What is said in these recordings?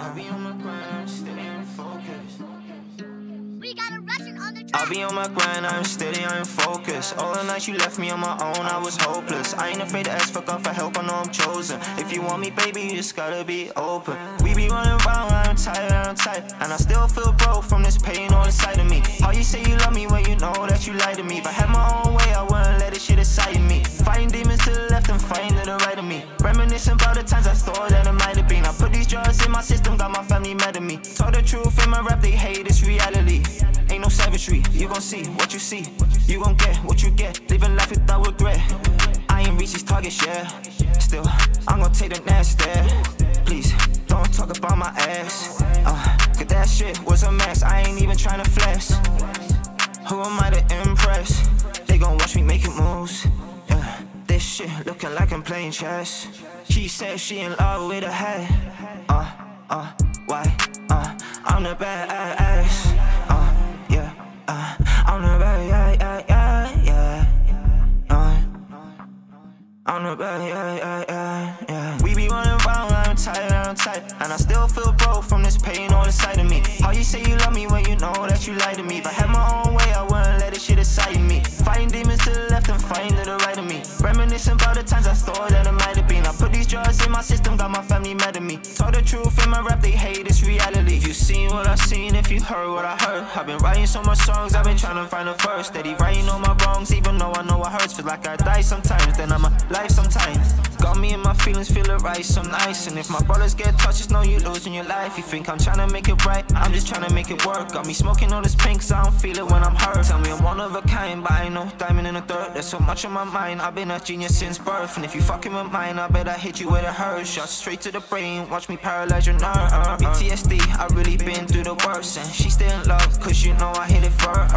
I'll be on my grind, steady and focused. We got a Russian on the track. I'll be on my grind, I'm steady, I'm focused. All the nights you left me on my own, I was hopeless. I ain't afraid to ask for God for help, I know I'm chosen. If you want me, baby, you just gotta be open. We be running around, I'm tired, and I still feel broke from this pain all inside of me. How you say you love me when you know that you lied to me? If I had my own way, I wouldn't let this shit inside me. Fighting demons to the left and fighting to the right of me. Reminiscing about the times I thought that it might have been. I put these drugs in my system, got my family mad at me. Told the truth in my rap, they hate this reality. Ain't no savagery, you gon' see what you see. You gon' get what you get, living life without regret. I ain't reached these targets yet. Still, I'm gon' take the next step. Please, don't talk about my ass. Cause that shit was a mess, I ain't even tryna flex. Who am I to impress? They gon' watch me making moves. Yeah, this shit looking like I'm playing chess. She said she in love with a head. Why? I'm the badass. I'm the bad, yeah. I'm the bad, yeah. We be running around, I'm tired, and I still feel broke from this pain all inside of me. How you say you love me when you know that you lied to me? If I had my own way, I wouldn't let this shit inside me. Fighting demons to the left and fighting to the right of me. Reminiscing about the times I thought that it might have been. I put these drugs in my system, got my family mad at me. Told the truth in my rap, they hate this reality. If you seen what I seen, if you heard what I heard, I've been writing so much songs, I've been trying to find a verse. Steady writing all my wrongs, even though I know it hurts. Feel like I die sometimes, then I'm alive sometimes. Got me in my feelings, feel it right, so nice. And if my brothers get touched, just know you losing your life. You think I'm trying to make it right, I'm just trying to make it work. Got me smoking all this pink, so I don't feel it when I'm hurt. Tell me I'm one of a kind, but I ain't no diamond in the dirt. There's so much on my mind, I've been a genius since birth. And if you fucking with mine, I bet I hit you where it hurts. Shot straight to the brain, watch me paralyze your nerve. PTSD, I really been through the worst. And she still in love, cause you know I hit it first.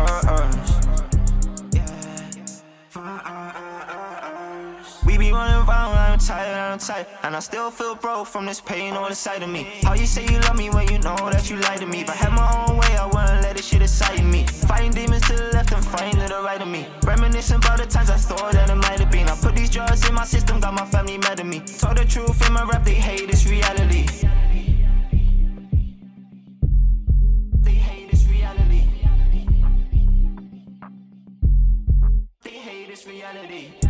We be running around, I'm tired, and I still feel broke from this pain all inside of me. How you say you love me when you know that you lied to me? If I had my own way, I wouldn't let this shit inside me. Fighting demons to the left and fighting to the right of me. Reminiscing about the times I thought that it might have been. I put these drugs in my system, got my family mad at me. Told the truth in my rap, they hate this reality. They hate this reality. They hate this reality.